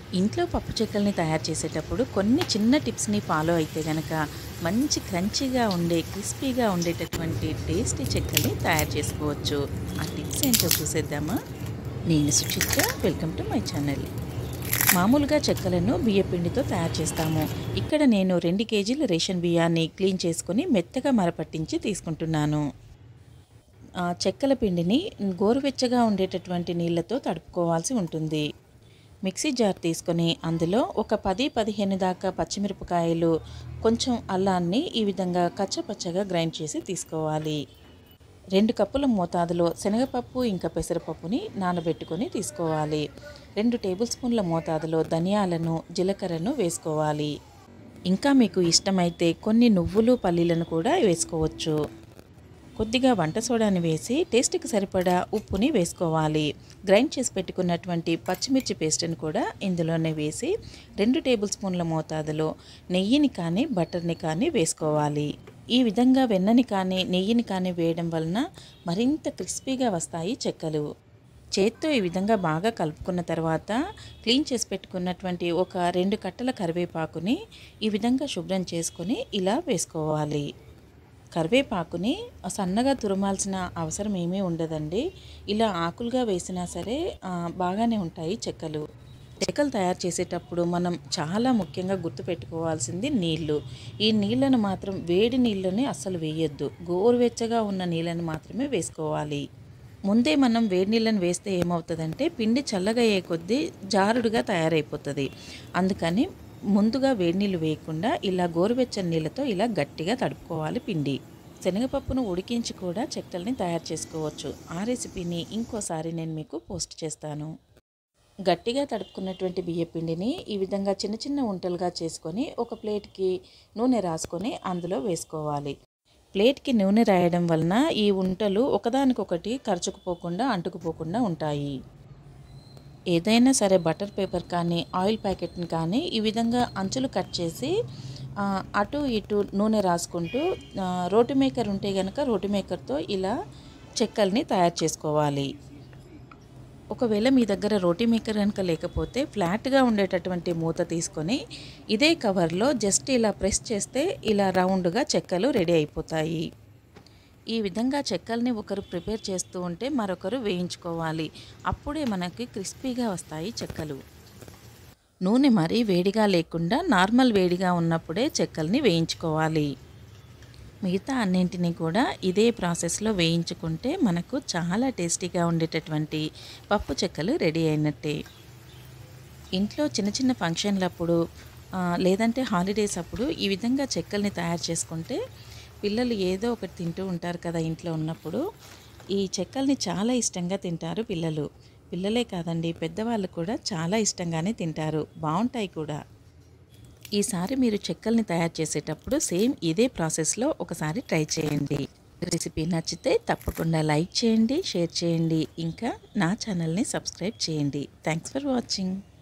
ఇంట్లో పప్పు చెక్కల్ని తయారు చేసేటప్పుడు కొన్ని చిన్న టిప్స్ని ఫాలో అయితే గనక మంచి క్రంచీగా ఉండే క్రిస్పీగా ఉండేటటువంటి టేస్టీ చెక్కల్ని తయారు చేసుకోవచ్చు. ఆ టిప్స్ ఏంటో చూసేద్దామా? నేను Suchitra. Welcome to my channel. మామూలుగా చెక్కలను బియ్యపిండితో తయారు చేస్తాము. ఇక్కడ నేను 2 కేజీల రేషన్ బియ్యాన్ని క్లీన్ చేసుకొని మెత్తగా మరపట్టించి తీసుకుంటున్నాను. చెక్కల పిండిని గోరువెచ్చగా ఉండేటటువంటి నీళ్ళతో తడుపుకోవాల్సి ఉంటుంది. మిక్సీ జార్ తీసుకొని అందులో ఒక 10-15 దాకా పచ్చిమిరపకాయలు, కొంచెం అల్లాన్ని ఈ విధంగా కచ్చపచ్చగా గ్రైండ్ చేసి తీసుకోవాలి. 2 కప్పుల మోతాదులో శనగపప్పు ఇంకా పెసరపప్పుని నానబెట్టుకొని తీసుకోవాలి. 2 టేబుల్ స్పూన్ల మోతాదులో ధనియాలను, జీలకర్రను వేసుకోవాలి. ఇంకా మీకు ఇష్టమైతే కొన్ని నువ్వులు, పల్లీలను కూడా వేసుకోవచ్చు. కొద్దిగా వంట సోడాని వేసి టేస్ట్కి సరిపడా ఉప్పుని వేసుకోవాలి. గ్రైండ్ చేసి పెట్టుకున్నటువంటి పచ్చిమిర్చి పేస్ట్ని కూడా ఇందులోనే వేసి 2 టేబుల్ స్పూన్ల మోతాదులో నెయ్యిని కానీ బటర్ని కానీ వేసుకోవాలి. ఈ విధంగా వెన్నని కానీ నెయ్యిని కానీ వేయడం వలన మరింత క్రిస్పీగా వస్తాయి చెక్కలు. చేత్తో ఈ విధంగా బాగా కలుపుకున్న తర్వాత క్లీన్ చేసి పెట్టుకున్నటువంటి ఒక 2 కట్టల కరివేపాకుని ఈ విధంగా శుభ్రం చేసుకొని ఇలా వేసుకోవాలి. కరివేపాకుని సన్నగా తురమాల్సిన అవసరం ఏమీ ఉండదండి. ఇలా ఆకులుగా వేసినా సరే బాగానే ఉంటాయి చెక్కలు. చెక్కలు తయారు చేసేటప్పుడు మనం చాలా ముఖ్యంగా గుర్తుపెట్టుకోవాల్సింది నీళ్లు. ఈ నీళ్లను మాత్రం వేడి నీళ్ళని అస్సలు వేయొద్దు. గోరువెచ్చగా ఉన్న నీళ్ళని మాత్రమే వేసుకోవాలి. ముందే మనం వేడి నీళ్ళని వేస్తే ఏమవుతుందంటే పిండి చల్లగా అయ్యే కొద్దీ జారుడుగా తయారైపోతుంది. అందుకని ముందుగా వేడి నీళ్ళు వేయకుండా ఇలా గోరువెచ్చని నీళ్ళతో ఇలా గట్టిగా తడుపుకోవాలి పిండి. శనగపప్పును ఉడికించి కూడా చెక్కల్ని తయారు చేసుకోవచ్చు. ఆ రెసిపీని ఇంకోసారి నేను మీకు పోస్ట్ చేస్తాను. గట్టిగా తడుపుకున్నటువంటి బియ్యపిండిని ఈ విధంగా చిన్న చిన్న ఉంటలుగా చేసుకొని ఒక ప్లేట్కి నూనె రాసుకొని అందులో వేసుకోవాలి. ప్లేట్కి నూనె రాయడం వలన ఈ ఉంటలు ఒకదానికొకటి కరుచుకుపోకుండా అంటుకుపోకుండా ఉంటాయి. ఏదైనా సరే బటర్ పేపర్ కానీ ఆయిల్ ప్యాకెట్ని కానీ ఈ విధంగా అంచులు కట్ చేసి అటు ఇటు నూనె రాసుకుంటూ రోటి మేకర్ ఉంటే కనుక రోటి మేకర్తో ఇలా చెక్కల్ని తయారు చేసుకోవాలి. ఒకవేళ మీ దగ్గర రోటీ మేకర్ కనుక లేకపోతే ఫ్లాట్గా ఉండేటటువంటి మూత తీసుకొని ఇదే కవర్లో జస్ట్ ఇలా ప్రెస్ చేస్తే ఇలా రౌండ్గా చెక్కలు రెడీ అయిపోతాయి. ఈ విధంగా చెక్కల్ని ఒకరు ప్రిపేర్ చేస్తూ ఉంటే మరొకరు వేయించుకోవాలి. అప్పుడే మనకి క్రిస్పీగా వస్తాయి చెక్కలు. నూనె మరీ వేడిగా లేకుండా నార్మల్ వేడిగా ఉన్నప్పుడే చెక్కల్ని వేయించుకోవాలి. మిగతా అన్నింటినీ కూడా ఇదే ప్రాసెస్లో వేయించుకుంటే మనకు చాలా టేస్టీగా ఉండేటటువంటి పప్పు చెక్కలు రెడీ అయినట్టే. ఇంట్లో చిన్న చిన్న ఫంక్షన్లప్పుడు లేదంటే హాలిడేస్ అప్పుడు ఈ విధంగా చెక్కల్ని తయారు చేసుకుంటే పిల్లలు ఏదో ఒకటి తింటూ ఉంటారు కదా ఇంట్లో ఉన్నప్పుడు. ఈ చెక్కల్ని చాలా ఇష్టంగా తింటారు పిల్లలు. పిల్లలే కాదండి, పెద్దవాళ్ళు కూడా చాలా ఇష్టంగానే తింటారు. బాగుంటాయి కూడా. ఈసారి మీరు చెక్కల్ని తయారు చేసేటప్పుడు సేమ్ ఇదే ప్రాసెస్లో ఒకసారి ట్రై చేయండి. రెసిపీ నచ్చితే తప్పకుండా లైక్ చేయండి, షేర్ చేయండి, ఇంకా నా ఛానల్ని సబ్స్క్రైబ్ చేయండి. Thanks for watching.